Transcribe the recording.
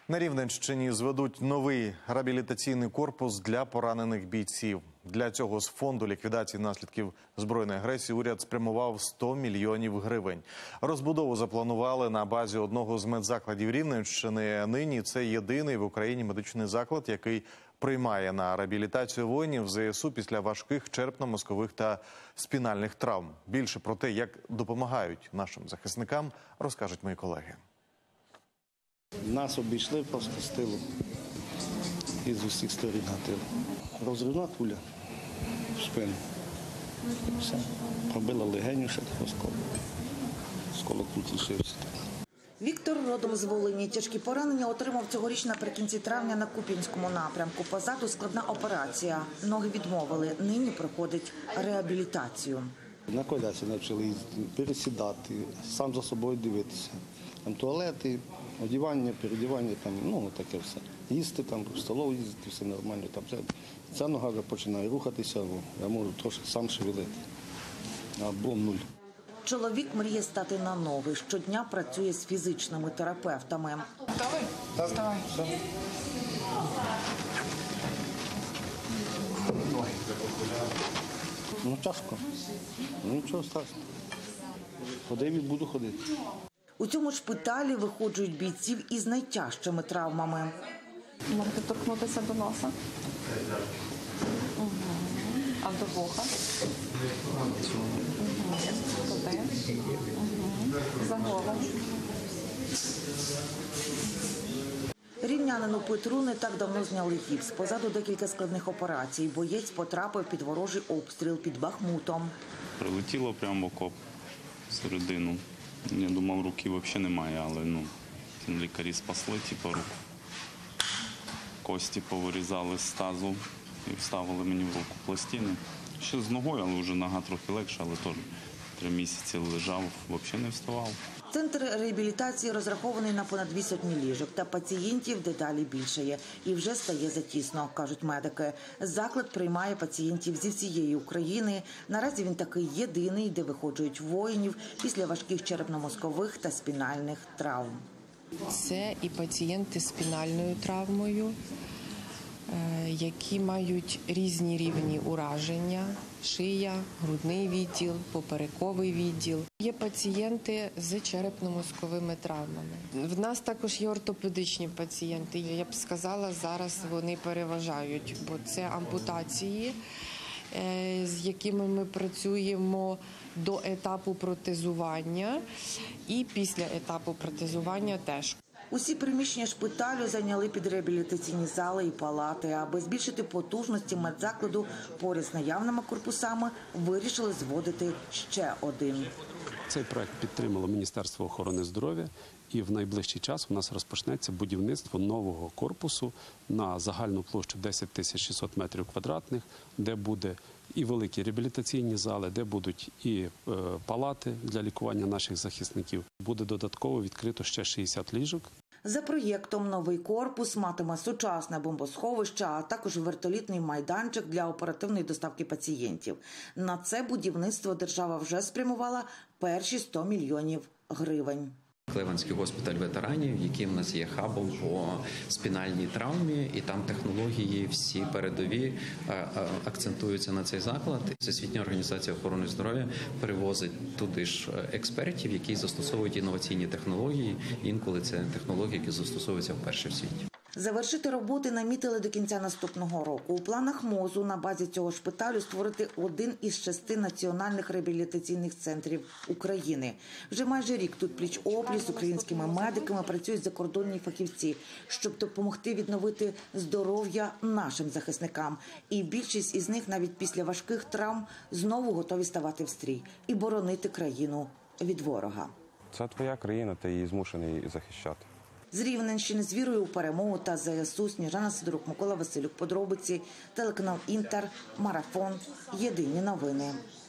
На Рівненщині зведуть новий реабілітаційний корпус для поранених бійців. Для цього з фонду ліквідації наслідків збройної агресії уряд спрямував 100 мільйонів гривень. Розбудову запланували на базі одного з медзакладів Рівненщини. Нині це єдиний в Україні медичний заклад, який приймає на реабілітацію воїнів ЗСУ після важких черепно-мозкових та спінальних травм. Більше про те, як допомагають нашим захисникам, розкажуть мої колеги. Нас обійшли просто з тилу і з усіх сторін гатили. Розривна куля в спину. І все. Пробила легеню, ще осколок. Осколок тут лишився. Віктор родом з Волині. Тяжкі поранення отримав цьогоріч наприкінці травня на Куп'янському напрямку. Позаду складна операція. Ноги відмовили. Нині проходить реабілітацію. На колясі почали їздити, пересідати, сам за собою дивитися. Там туалети, одягання, переодягання, таке все. Їсти, в столову їздити, все нормально. Ця нога вже починає рухатися, я можу трошки сам шевелити, або нуль. Чоловік мріє стати на ноги. Щодня працює з фізичними терапевтами. Готовий? Вставай. Тяжко. Нічого страшного. Ходив і буду ходити. У цьому шпиталі виходжують бійців із найтяжчими травмами. Можете торкнутися до носа. А до вуха. Туди. За голову. Рівнянину Петру не так давно зняли гіпс. Позаду декілька складних операцій. Боєць потрапив під ворожий обстріл під Бахмутом. Прилетіло прямо в окоп всередину. Я думав, руки взагалі немає, але лікарі спасли руку. Кості повирізали з тазу і вставили мені в руку пластини. Ще з ногою, але вже нога трохи легша, але теж 3 місяці лежав, взагалі не вставав. Центр реабілітації розрахований на понад 2 сотні ліжок, та пацієнтів дедалі більшає. І вже стає затісно, кажуть медики. Заклад приймає пацієнтів зі всієї України. Наразі він такий єдиний, де виходжують воїнів після важких черепно-мозкових та спінальних травм. Це і пацієнти з спінальною травмою, які мають різні рівні ураження – шия, грудний відділ, поперековий відділ. Є пацієнти з черепно-мозковими травмами. В нас також є ортопедичні пацієнти. Я б сказала, зараз вони переважають, бо це ампутації, з якими ми працюємо до етапу протезування і після етапу протезування теж. Усі приміщення шпиталю зайняли під реабілітаційні зали і палати. Аби збільшити потужності медзакладу, поряд з наявними корпусами вирішили зводити ще один. Цей проект підтримало Міністерство охорони здоров'я, і в найближчий час у нас розпочнеться будівництво нового корпусу на загальну площу 10 600 метрів квадратних, де буде і великі реабілітаційні зали, де будуть і палати для лікування наших захисників. Буде додатково відкрито ще 60 ліжок. За проєктом новий корпус матиме сучасне бомбосховище, а також вертолітний майданчик для оперативної доставки пацієнтів. На це будівництво держава вже спрямувала перші 100 мільйонів гривень. Клеванський госпіталь ветеранів, який в нас є хабом по спінальній травмі, і там технології всі передові акцентуються на цей заклад. Всесвітня організація охорони здоров'я перевозить туди ж експертів, які застосовують інноваційні технології. Інколи це технології, які застосовуються вперше в світі. Завершити роботи намітили до кінця наступного року. У планах МОЗу на базі цього шпиталю створити один із 6 національних реабілітаційних центрів України. Вже майже рік тут пліч-опліч з українськими медиками працюють закордонні фахівці, щоб допомогти відновити здоров'я нашим захисникам. І більшість із них навіть після важких травм знову готові ставати в стрій і боронити країну від ворога. Це твоя країна, ти її змушений захищати. З Рівненщини з вірою у перемогу та ЗСУ. Сніжана Сидорук, Микола Василюк. Подробиці. Телеканал Інтер. Марафон. Єдині новини.